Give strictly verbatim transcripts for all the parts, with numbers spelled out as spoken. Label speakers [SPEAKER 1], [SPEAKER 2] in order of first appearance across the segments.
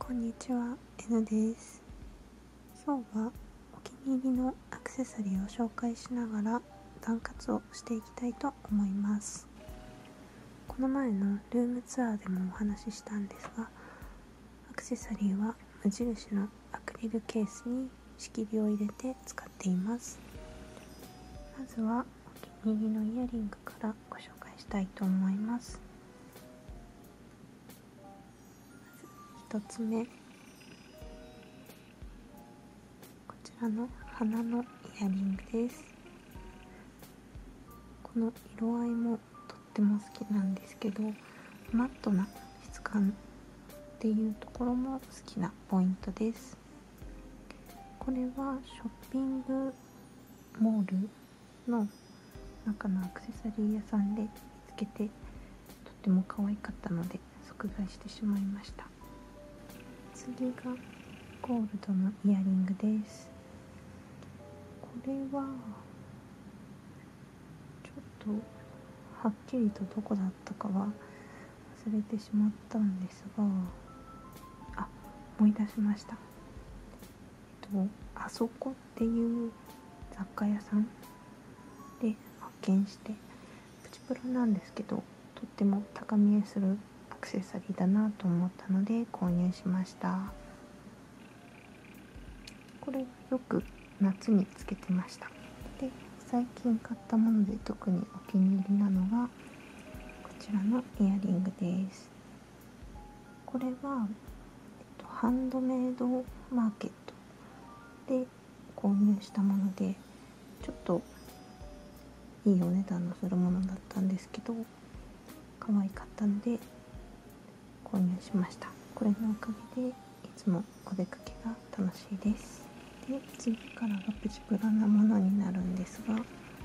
[SPEAKER 1] こんにちは、N です。今日はお気に入りのアクセサリーを紹介しながら暖活をしていきたいと思います。この前のルームツアーでもお話ししたんですが、アクセサリーは無印のアクリルケースに仕切りを入れて使っています。まずはお気に入りのイヤリングからご紹介したいと思います。まずひとつめ、こちらの花のイヤリングです。この色合いもとっても好きなんですけど、マットな質感っていうところも好きなポイントです。これはショッピングモールの中のアクセサリー屋さんで見つけて、とっても可愛かったので即買いしてしまいました。次がゴールドのイヤリングです。これはちょっとはっきりとどこだったかは忘れてしまったんですが、あ、思い出しました。えっと、あそこっていう雑貨屋さんで発見して、プチプラなんですけど、とっても高見えするアクセサリーだなと思ったので購入しました。これよく夏につけてました。で、最近買ったもので特にお気に入りなのがこちらのイヤリングです。これは、えっと、ハンドメイドマーケットで購入したもので、ちょっといいお値段のするものだったんですけど、可愛かったので購入しました。これのおかげでいつもお出かけが楽しいです。で、次からがプチプラなものになるんですが、こ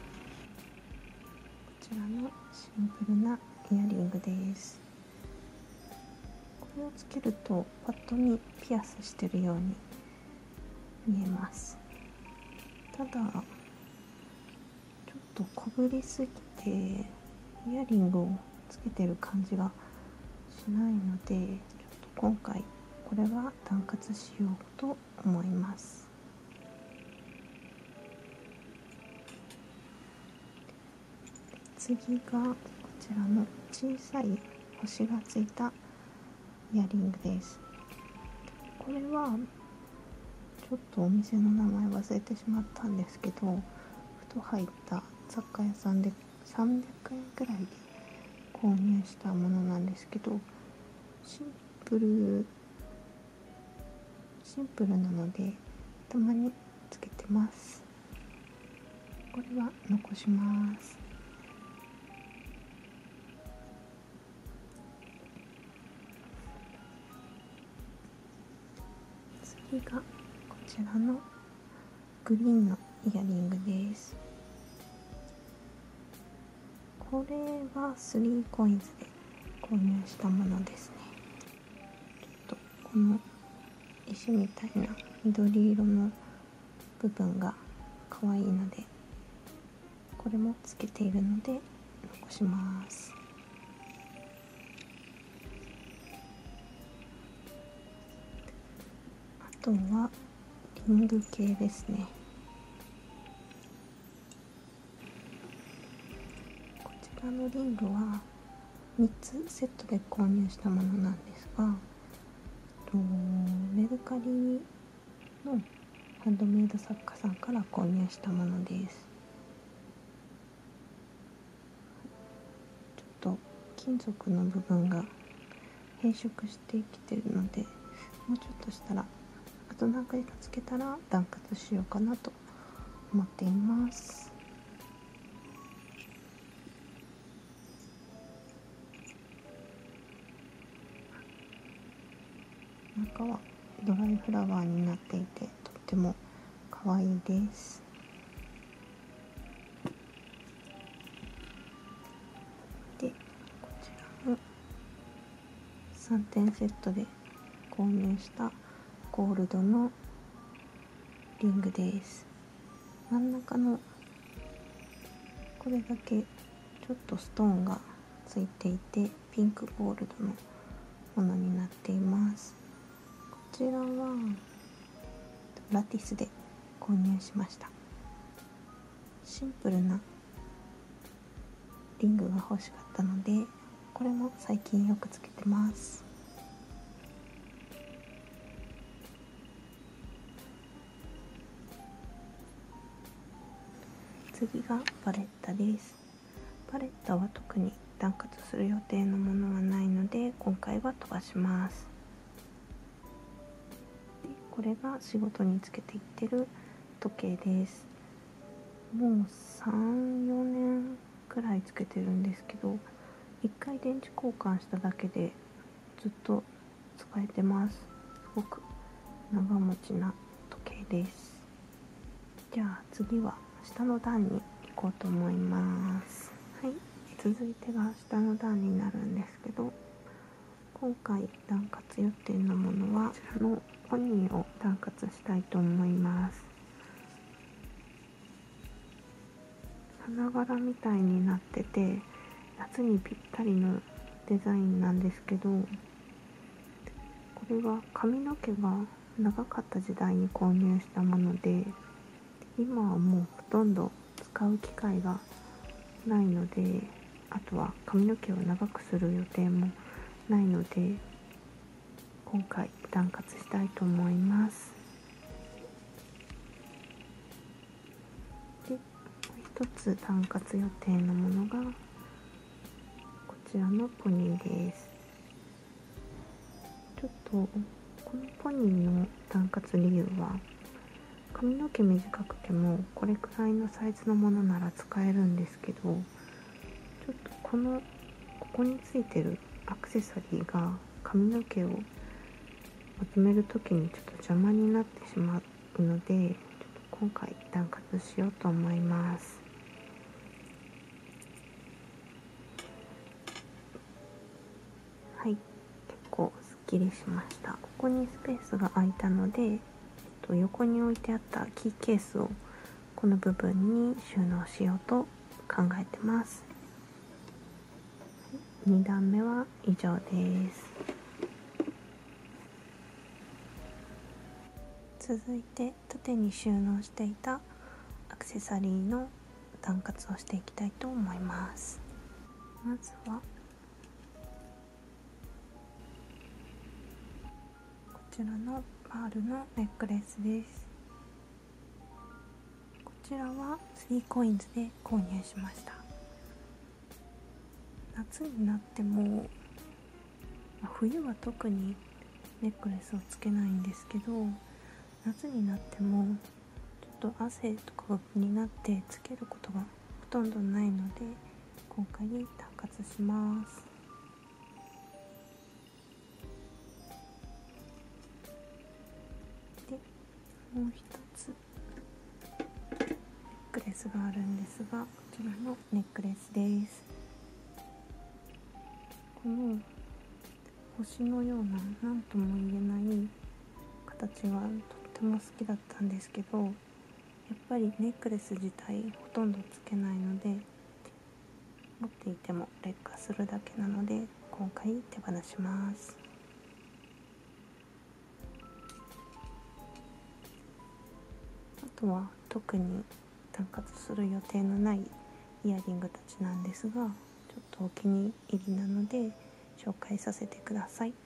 [SPEAKER 1] ちらのシンプルなイヤリングです。これをつけるとパッと見ピアスしてるように見えます。ただちょっと小ぶりすぎてイヤリングをつけてる感じがしないので、ちょっと今回これは暖活しようと思います。次がこちらの小さい星がついたイヤリングです。これはちょっとお店の名前忘れてしまったんですけど、ふと入った雑貨屋さんでさんびゃくえんくらいで購入したものなんですけど、シンプルシンプルなのでたまにつけてます。これは残します。次がこちらのグリーンのイヤリングです。これはスリーコインズで購入したものですね。ちょっとこの石みたいな緑色の部分が可愛いので、これもつけているので残します。あとはリング系ですね。こちらのリングはみっつセットで購入したものなんですが、メルカリのハンドメイド作家さんから購入したものです。ちょっと金属の部分が変色してきてるので、もうちょっとしたら、あと何回かつけたら暖活しようかなと思っています。中はドライフラワーになっていて、とっても可愛いです。で、こちらもさんてんセットで購入したゴールドのリングです。真ん中のこれだけちょっとストーンがついていて、ピンクゴールドのものになっています。 ちらはラティスで購入しました。シンプルなリングが欲しかったので、これも最近よくつけてます。次がパレッタです。パレッタは特に断髪する予定のものはないので、今回は飛ばします。でこれが仕事につけていってる時計です。もうさん、よねんくらいつけてるんですけど、いっかい電池交換しただけでずっと使えてます。すごく長持ちな時計です。じゃあ次は下の段に行こうと思います。はい、続いてが下の段になるんですけど、今回断髪予定のものはこちらのポニーを断髪したいと思います。花柄みたいになってて夏にぴったりのデザインなんですけど、これは髪の毛が長かった時代に購入したもので、今はもうほとんど使う機会がないので、あとは髪の毛を長くする予定もないので、今回断髪したいと思います。で、一つ断髪予定のものがこちらのポニーです。ちょっとこのポニーの断髪理由は、髪の毛短くてもこれくらいのサイズのものなら使えるんですけど、ちょっとこのここについてるアクセサリーが髪の毛をまとめるときにちょっと邪魔になってしまうので、ちょっと今回断髪しようと思います。はい、結構すっきりしました。ここにスペースが空いたので、えっと、横に置いてあったキーケースをこの部分に収納しようと考えてます。に段目は以上です。続いて縦に収納していたアクセサリーの断髪をしていきたいと思います。まずはこちらのパールのネックレスです。こちらはスリーコインズで購入しました。夏になっても、冬は特にネックレスをつけないんですけど、夏になってもちょっと汗とかが気になってつけることがほとんどないので、今回断髪します。で、もう一つネックレスがあるんですが、こちらのネックレスです。この星のような何とも言えない形がとっても好きだったんですけど、やっぱりネックレス自体ほとんどつけないので、持っていても劣化するだけなので今回手放します。あとは特に断髪する予定のないイヤリングたちなんですが、ちょっとお気に入りなので紹介させてください。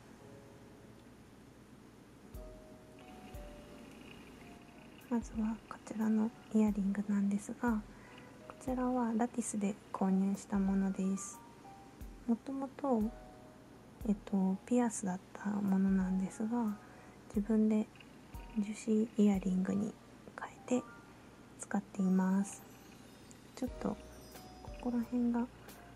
[SPEAKER 1] まずはこちらのイヤリングなんですが、こちらはラティスで購入したものです。もともと、えっと、ピアスだったものなんですが、自分で樹脂イヤリングに変えて使っています。ちょっとここら辺が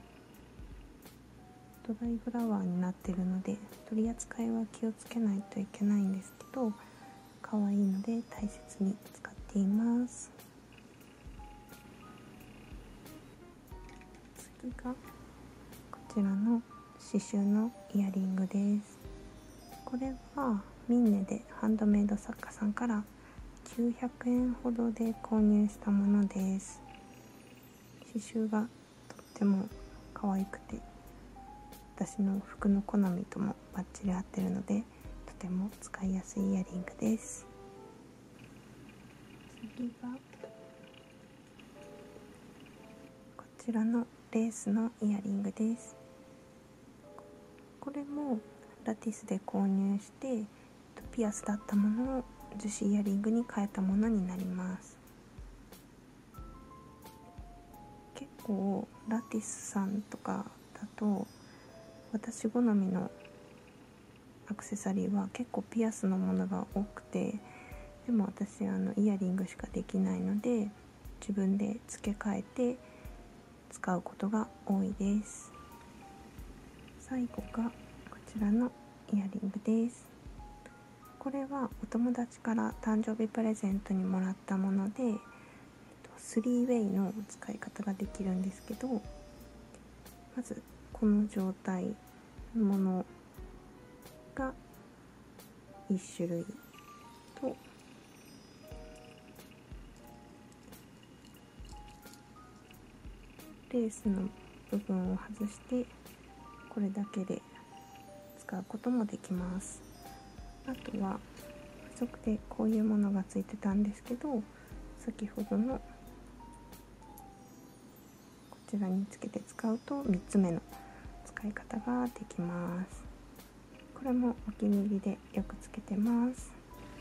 [SPEAKER 1] ドライフラワーになっているので、取り扱いは気をつけないといけないんですけど、可愛いので大切に使っています。次がこちらの刺繍のイヤリングです。これはミンネでハンドメイド作家さんからきゅうひゃくえんほどで購入したものです。刺繍がとっても可愛くて、私の服の好みともバッチリ合ってるので、とても使いやすいイヤリングです。次がこちらのレースのイヤリングです。これもラティスで購入してピアスだったものを樹脂イヤリングに変えたものになります。結構ラティスさんとかだと私好みのアクセサリーは結構ピアスのものが多くて、でも私あのイヤリングしかできないので自分で付け替えて使うことが多いです。最後がこちらのイヤリングです。これはお友達から誕生日プレゼントにもらったもので、スリーウェイの使い方ができるんですけど、まずこの状態のものがいち種類と、レースの部分を外してこれだけで使うこともできます。あとは付属でこういうものがついてたんですけど、先ほどのこちらにつけて使うとみっつめの使い方ができます。これもお気に入りでよくつけてます。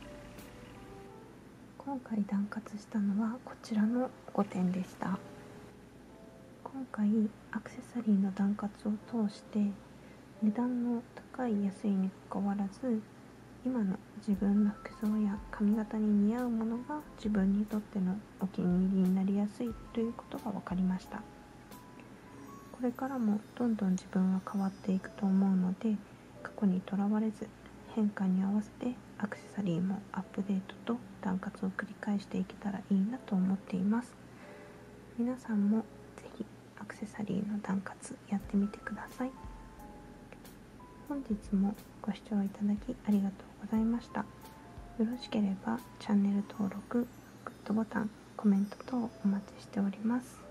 [SPEAKER 1] 今回断活したのはこちらのごてんでした。今回アクセサリーの断活を通して値段の高い安いにかかわらず、今の自分の服装や髪型に似合うものが自分にとってのお気に入りになりやすいということが分かりました。これからもどんどん自分は変わっていくと思うので、過去にとらわれず変化に合わせてアクセサリーもアップデートと断活を繰り返していけたらいいなと思っています。皆さんもぜひアクセサリーの断活やってみてください。本日もご視聴いただきありがとうございました。よろしければチャンネル登録、グッドボタン、コメント等お待ちしております。